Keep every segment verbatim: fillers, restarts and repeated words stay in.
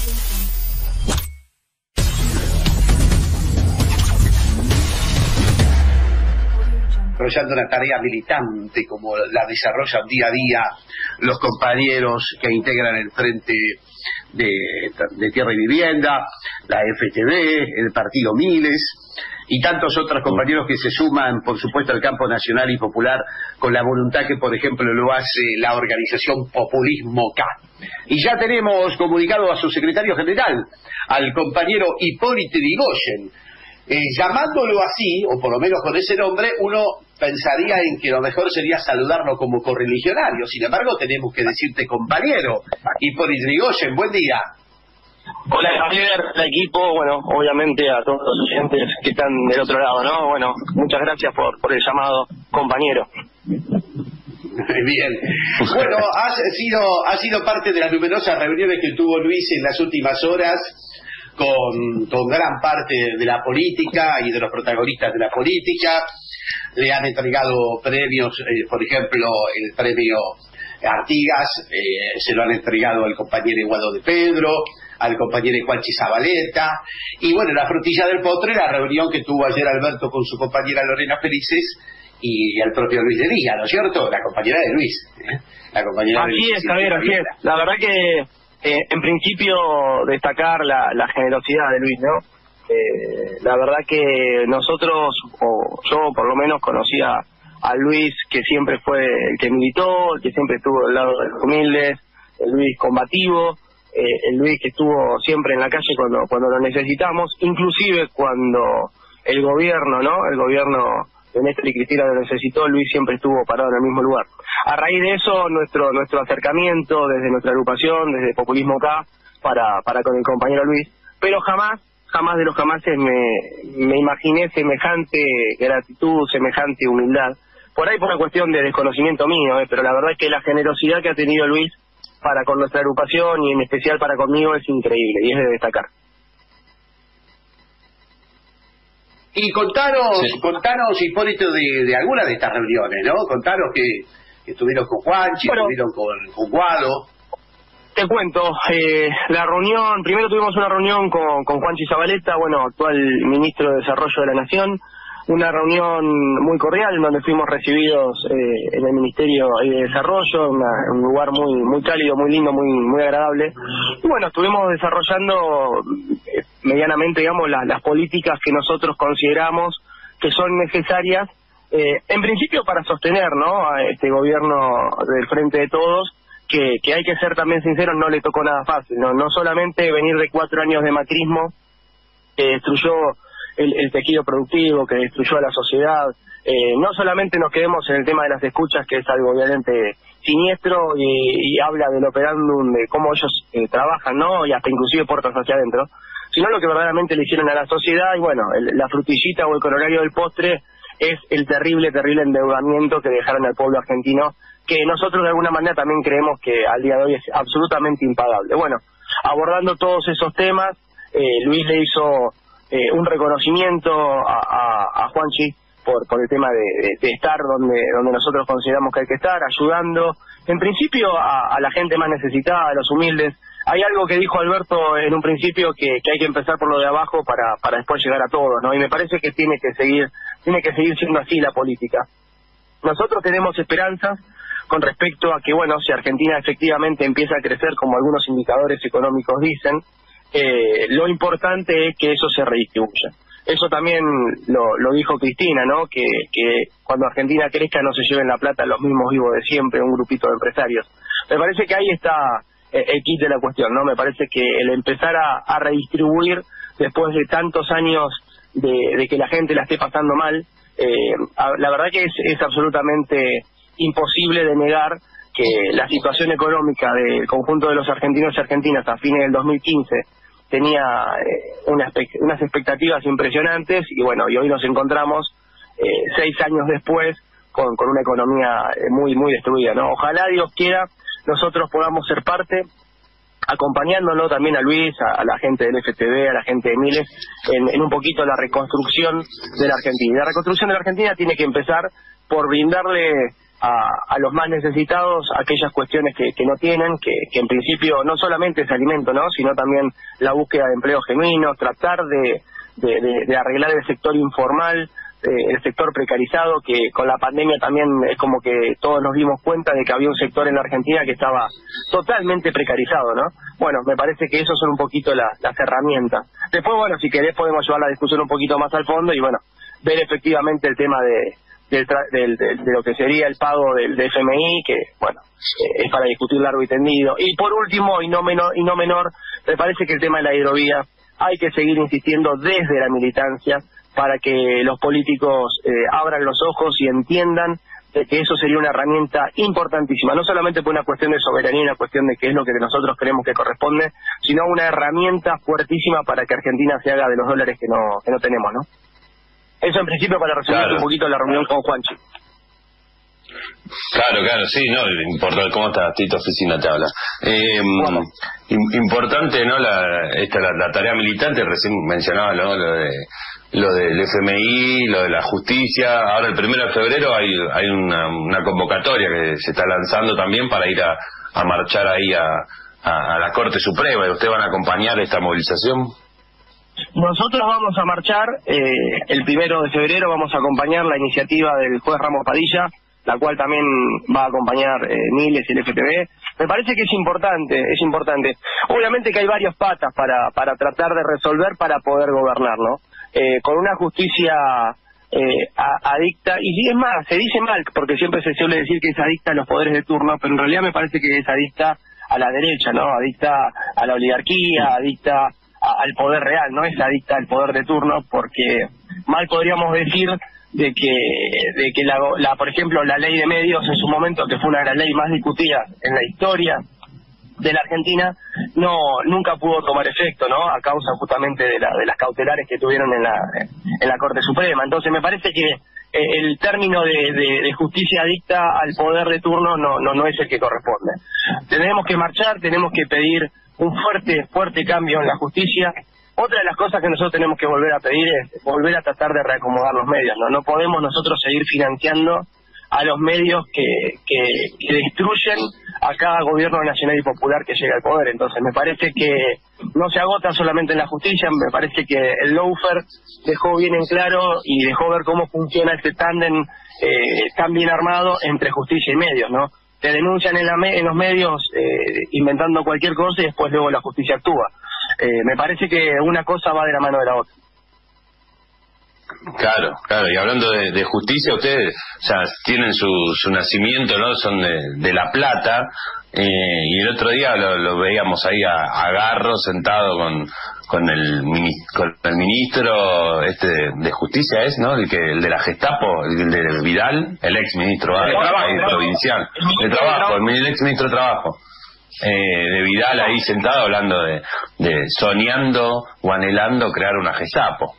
desarrollando una tarea militante como la desarrollan día a día los compañeros que integran el Frente de, de Tierra y Vivienda, la F T V, el Partido Miles y tantos otros compañeros que se suman, por supuesto, al campo nacional y popular con la voluntad que, por ejemplo, lo hace la organización Populismo K. Y ya tenemos comunicado a su secretario general, al compañero Hipólito Yrigoyen. Eh, llamándolo así, o por lo menos con ese nombre, uno pensaría en que lo mejor sería saludarlo como correligionario. Sin embargo, tenemos que decirte compañero. Hipólito Yrigoyen, buen día. Hola Javier, al equipo, bueno, obviamente a todos los oyentes que están del otro lado, ¿no? Bueno, muchas gracias por, por el llamado, compañero. Bien. Bueno, has sido, has sido parte de las numerosas reuniones que tuvo Luis en las últimas horas con, con gran parte de la política y de los protagonistas de la política. Le han entregado premios, eh, por ejemplo, el premio Artigas, eh, se lo han entregado al compañero Eduardo de Pedro, al compañero Juanchi Zabaleta, y bueno, la frutilla del postre, la reunión que tuvo ayer Alberto con su compañera Lorena Felices y el propio Luis de Díaz, ¿no es cierto? La compañera de Luis, ¿eh? La compañera así de Luis, es, Javier, así es. La verdad que, eh, en principio, destacar la, la generosidad de Luis, ¿no? Eh, la verdad que nosotros, o yo por lo menos, conocía a Luis, que siempre fue el que militó, el que siempre estuvo al lado de los humildes, el Luis combativo, eh, el Luis que estuvo siempre en la calle cuando cuando lo necesitamos, inclusive cuando el gobierno, ¿no? El gobierno de Néstor y Cristina lo necesitó, Luis siempre estuvo parado en el mismo lugar. A raíz de eso, nuestro nuestro acercamiento desde nuestra agrupación, desde Populismo K, para para con el compañero Luis, pero jamás, jamás de los jamases me, me imaginé semejante gratitud, semejante humildad. Por ahí por una cuestión de desconocimiento mío, eh, pero la verdad es que la generosidad que ha tenido Luis para con nuestra agrupación y en especial para conmigo es increíble y es de destacar. Y contanos, sí. contanos Hipólito, de, de alguna de estas reuniones, ¿no? Contanos que, que estuvieron con Juanchi, bueno, estuvieron con, con Guado. Te cuento, eh, la reunión, primero tuvimos una reunión con, con Juanchi Zabaleta, bueno, actual ministro de Desarrollo de la Nación, una reunión muy cordial en donde fuimos recibidos eh, en el Ministerio de Desarrollo, una, un lugar muy muy cálido, muy lindo, muy muy agradable. Y bueno, estuvimos desarrollando eh, medianamente, digamos, la, las políticas que nosotros consideramos que son necesarias, eh, en principio para sostener, ¿no?, a este gobierno del Frente de Todos, que, que hay que ser también sinceros, no le tocó nada fácil, no, no solamente venir de cuatro años de macrismo, que destruyó El, el tejido productivo, que destruyó a la sociedad. Eh, no solamente nos quedemos en el tema de las escuchas, que es algo obviamente siniestro y, y habla del operándum, de cómo ellos eh, trabajan, ¿no? Y hasta inclusive puertas hacia adentro, sino lo que verdaderamente le hicieron a la sociedad. Y bueno, el, la frutillita o el corolario del postre es el terrible, terrible endeudamiento que dejaron al pueblo argentino, que nosotros de alguna manera también creemos que al día de hoy es absolutamente impagable. Bueno, abordando todos esos temas, eh, Luis le hizo Eh, un reconocimiento a, a, a Juanchi por por el tema de, de, de estar donde donde nosotros consideramos que hay que estar, ayudando en principio a, a la gente más necesitada, a los humildes. Hay algo que dijo Alberto en un principio, que, que hay que empezar por lo de abajo para para después llegar a todos, ¿no? Y me parece que tiene que seguir tiene que seguir siendo así la política. Nosotros tenemos esperanzas con respecto a que, bueno, si Argentina efectivamente empieza a crecer como algunos indicadores económicos dicen, Eh, lo importante es que eso se redistribuya. Eso también lo, lo dijo Cristina, ¿no? Que, que cuando Argentina crezca no se lleven la plata los mismos vivos de siempre, un grupito de empresarios. Me parece que ahí está eh, el kit de la cuestión, ¿no? Me parece que el empezar a, a redistribuir después de tantos años de, de que la gente la esté pasando mal, eh, a, la verdad que es, es absolutamente imposible de negar que la situación económica del conjunto de los argentinos y argentinas a fines del dos mil quince tenía eh, una, unas expectativas impresionantes y bueno, y hoy nos encontramos eh, seis años después con, con una economía eh, muy muy destruida, ¿no? Ojalá, Dios quiera, nosotros podamos ser parte, acompañándolo también a Luis, a, a la gente del F T V, a la gente de Miles, en, en un poquito la reconstrucción de la Argentina. Y la reconstrucción de la Argentina tiene que empezar por brindarle a, a los más necesitados aquellas cuestiones que, que no tienen, que, que en principio no solamente es alimento, ¿no?, sino también la búsqueda de empleo genuino, tratar de, de, de, de arreglar el sector informal, el sector precarizado, que con la pandemia también es como que todos nos dimos cuenta de que había un sector en la Argentina que estaba totalmente precarizado, ¿no? Bueno, me parece que esos son un poquito la, las herramientas. Después, bueno, si querés podemos llevar la discusión un poquito más al fondo y, bueno, ver efectivamente el tema de del, del, de, de lo que sería el pago del, del F M I, que, bueno, eh, es para discutir largo y tendido. Y por último, y no menor, y no menor, me parece que el tema de la hidrovía hay que seguir insistiendo desde la militancia para que los políticos eh, abran los ojos y entiendan de que eso sería una herramienta importantísima, no solamente por una cuestión de soberanía, una cuestión de qué es lo que nosotros creemos que corresponde, sino una herramienta fuertísima para que Argentina se haga de los dólares que no que no tenemos, ¿no? Eso en principio para resumir claro. un poquito la reunión con Juanchi. Claro, claro, sí, no, importante, ¿cómo estás? Tito Oficina te habla. Eh, bueno. Importante, ¿no? La, esta, la, la tarea militante, recién mencionaba, ¿no?, lo de lo del F M I, lo de la justicia. Ahora el primero de febrero hay hay una, una convocatoria que se está lanzando también para ir a, a marchar ahí a, a, a la Corte Suprema. ¿Ustedes van a acompañar esta movilización? Nosotros vamos a marchar, eh, el primero de febrero vamos a acompañar la iniciativa del juez Ramos Padilla, la cual también va a acompañar eh, Niles y el F T V. Me parece que es importante, es importante. Obviamente que hay varias patas para para tratar de resolver para poder gobernar, ¿no? Eh, con una justicia eh, a, adicta, y es más, se dice mal, porque siempre se suele decir que es adicta a los poderes de turno, pero en realidad me parece que es adicta a la derecha, ¿no? Adicta a la oligarquía, adicta a, al poder real, no es adicta al poder de turno, porque mal podríamos decir de que de que la, la por ejemplo la ley de medios en su momento, que fue una de las leyes más discutidas en la historia de la Argentina, no nunca pudo tomar efecto, ¿no?, a causa justamente de, la, de las cautelares que tuvieron en la en la Corte Suprema. Entonces me parece que eh, el término de, de, de justicia adicta al poder de turno no no no es el que corresponde. Tenemos que marchar, tenemos que pedir un fuerte fuerte cambio en la justicia. Otra de las cosas que nosotros tenemos que volver a pedir es volver a tratar de reacomodar los medios, ¿no? No podemos nosotros seguir financiando a los medios que, que, que destruyen a cada gobierno nacional y popular que llega al poder. Entonces me parece que no se agota solamente en la justicia, me parece que el lawfare dejó bien en claro y dejó ver cómo funciona este tándem eh, tan bien armado entre justicia y medios, ¿no? Te denuncian en, la me en los medios eh, inventando cualquier cosa y después luego la justicia actúa. Eh, me parece que una cosa va de la mano de la otra. Claro, claro, y hablando de, de justicia, ustedes, o sea, tienen su, su nacimiento, ¿no? Son de, de La Plata, eh, y el otro día lo, lo veíamos ahí a, a Garro sentado con con el con el ministro este de, de justicia, es, ¿no? El que el de la Gestapo, el de Vidal, el ex ministro de trabajo, ahí, provincial, de trabajo, el ex ministro de trabajo. Eh, de Vidal ahí sentado hablando de, de soñando o anhelando crear una Gestapo.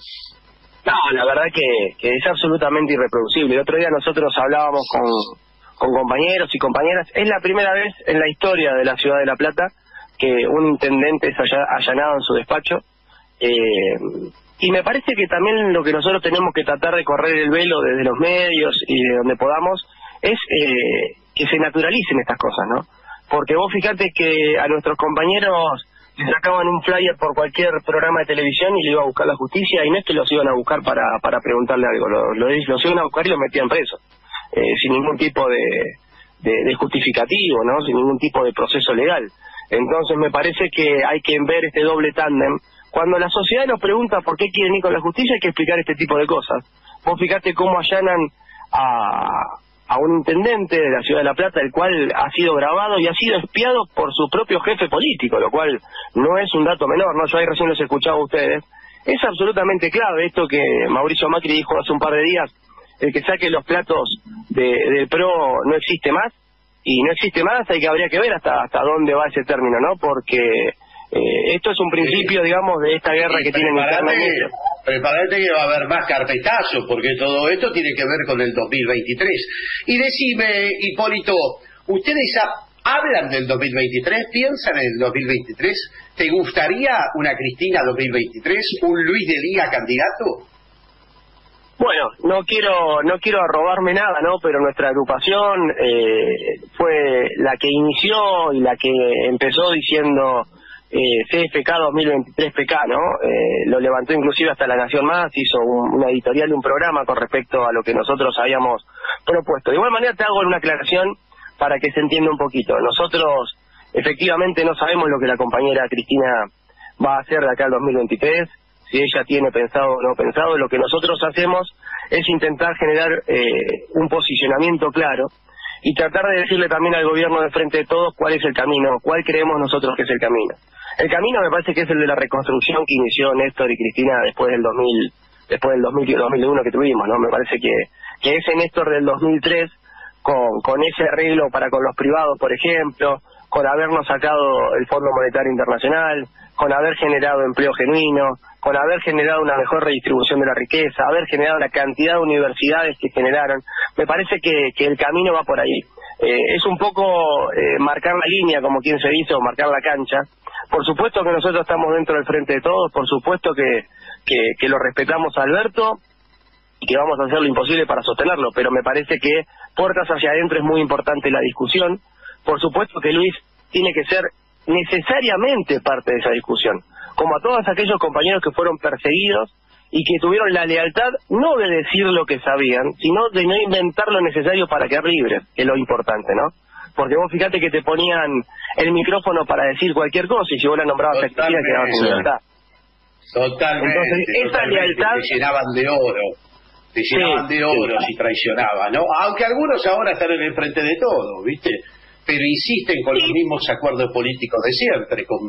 No, la verdad que, que es absolutamente irreproducible. El otro día nosotros hablábamos con, con compañeros y compañeras. Es la primera vez en la historia de la ciudad de La Plata que un intendente es allanado en su despacho. Eh, y me parece que también lo que nosotros tenemos que tratar de correr el velo desde los medios y de donde podamos es eh, que se naturalicen estas cosas, ¿no? Porque vos fíjate que a nuestros compañeros le sacaban un flyer por cualquier programa de televisión y le iba a buscar la justicia, y no es que los iban a buscar para para preguntarle algo, los, los, los iban a buscar y los metían presos, eh, sin ningún tipo de, de, de justificativo, ¿no? Sin ningún tipo de proceso legal. Entonces me parece que hay que ver este doble tándem. Cuando la sociedad nos pregunta por qué quieren ir con la justicia, hay que explicar este tipo de cosas. Vos fíjate cómo allanan a... a un intendente de la ciudad de La Plata, el cual ha sido grabado y ha sido espiado por su propio jefe político, lo cual no es un dato menor, ¿no? Yo ahí recién los escuchaba a ustedes. Es absolutamente clave esto que Mauricio Macri dijo hace un par de días, el que saque los platos de, del P R O no existe más, y no existe más, hay que habría que ver hasta hasta dónde va ese término, ¿no? Porque eh, esto es un principio, sí, digamos, de esta guerra sí, que tienen internamente. Prepárate que va a haber más carpetazos, porque todo esto tiene que ver con el dos mil veintitrés. Y decime, Hipólito, ¿ustedes hablan del dos mil veintitrés? ¿Piensan en el dos mil veintitrés? ¿Te gustaría una Cristina dos mil veintitrés? ¿Un Luis de Liga candidato? Bueno, no quiero no quiero robarme nada, ¿no? Pero nuestra agrupación eh, fue la que inició y la que empezó diciendo eh, C F K dos mil veintitrés P K, ¿no? Eh, lo levantó inclusive hasta La Nación Más, hizo un, una editorial de un programa con respecto a lo que nosotros habíamos propuesto. De igual manera te hago una aclaración para que se entienda un poquito. Nosotros efectivamente no sabemos lo que la compañera Cristina va a hacer de acá al dos mil veintitrés, si ella tiene pensado o no pensado. Lo que nosotros hacemos es intentar generar eh, un posicionamiento claro y tratar de decirle también al gobierno de Frente de Todos cuál es el camino, cuál creemos nosotros que es el camino. El camino me parece que es el de la reconstrucción que inició Néstor y Cristina después del dos mil, después del dos mil, dos mil uno que tuvimos, ¿no? Me parece que, que ese Néstor del dos mil tres, con, con ese arreglo para con los privados, por ejemplo, con habernos sacado el Fondo Monetario Internacional, con haber generado empleo genuino, con haber generado una mejor redistribución de la riqueza, haber generado la cantidad de universidades que generaron, me parece que, que el camino va por ahí. Eh, es un poco eh, marcar la línea, como quien se dice, o marcar la cancha. Por supuesto que nosotros estamos dentro del Frente de Todos, por supuesto que, que, que lo respetamos a Alberto y que vamos a hacer lo imposible para sostenerlo, pero me parece que puertas hacia adentro es muy importante la discusión. Por supuesto que Luis tiene que ser necesariamente parte de esa discusión, como a todos aquellos compañeros que fueron perseguidos y que tuvieron la lealtad no de decir lo que sabían, sino de no inventar lo necesario para quedar libres, que es lo importante, ¿no? Porque vos fíjate que te ponían el micrófono para decir cualquier cosa y si vos la nombrabas a Cristina quedabas sin lealtad. Totalmente. Entonces, esa totalmente, lealtad... Te llenaban de oro, te llenaban sí, de oro sí. si traicionaban, ¿no? Aunque algunos ahora están en el Frente de Todo, ¿viste? Pero insisten con sí. los mismos acuerdos políticos de siempre, con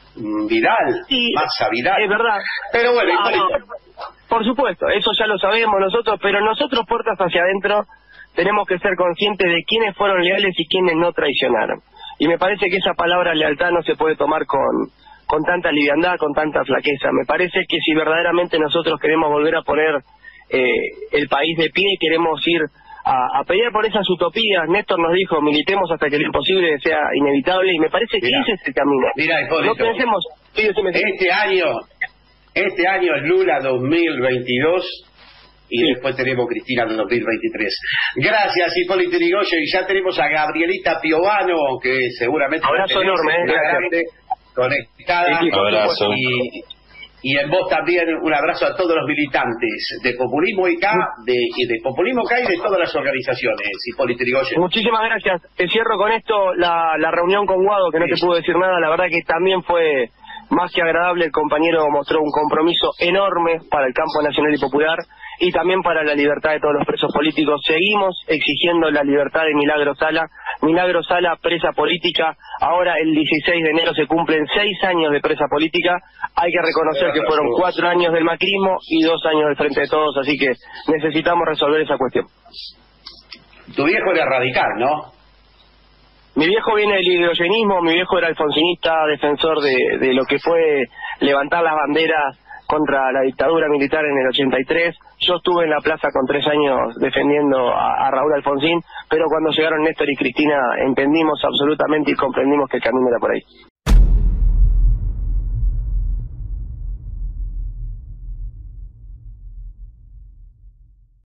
Vidal, sí, Massa Vidal. Es verdad. Pero bueno, no, no, por supuesto, eso ya lo sabemos nosotros, pero nosotros puertas hacia adentro tenemos que ser conscientes de quiénes fueron leales y quiénes no traicionaron. Y me parece que esa palabra lealtad no se puede tomar con, con tanta liviandad, con tanta flaqueza. Me parece que si verdaderamente nosotros queremos volver a poner eh, el país de pie, queremos ir a, a pelear por esas utopías. Néstor nos dijo, militemos hasta que lo imposible sea inevitable, y me parece que mirá, ese es el camino. Mira, no pensemos... Sí, este año, este año es Lula dos mil veintidós y sí. después tenemos Cristina de dos mil veintitrés. Gracias, Hipólito Yrigoyen, y ya tenemos a Gabrielita Piovano, que seguramente... Abrazo enorme, eh, grande, conectada. Sí, abrazo. Y, y en vos también un abrazo a todos los militantes de Populismo I K, de, de Populismo I K y de todas las organizaciones, Hipólito Yrigoyen. Muchísimas gracias. Te cierro con esto, la, la reunión con Guado, que no sí. te puedo decir nada, la verdad que también fue más que agradable. El compañero mostró un compromiso enorme para el campo nacional y popular y también para la libertad de todos los presos políticos. Seguimos exigiendo la libertad de Milagro Sala. Milagro Sala, presa política. Ahora el dieciséis de enero se cumplen seis años de presa política. Hay que reconocer que fueron cuatro años del macrismo y dos años del Frente de Todos, así que necesitamos resolver esa cuestión. Tu viejo era radical, ¿no? Mi viejo viene del hidrogenismo, mi viejo era alfonsinista, defensor de, de lo que fue levantar las banderas contra la dictadura militar en el ochenta y tres. Yo estuve en la plaza con tres años defendiendo a, a Raúl Alfonsín, pero cuando llegaron Néstor y Cristina entendimos absolutamente y comprendimos que el camino era por ahí.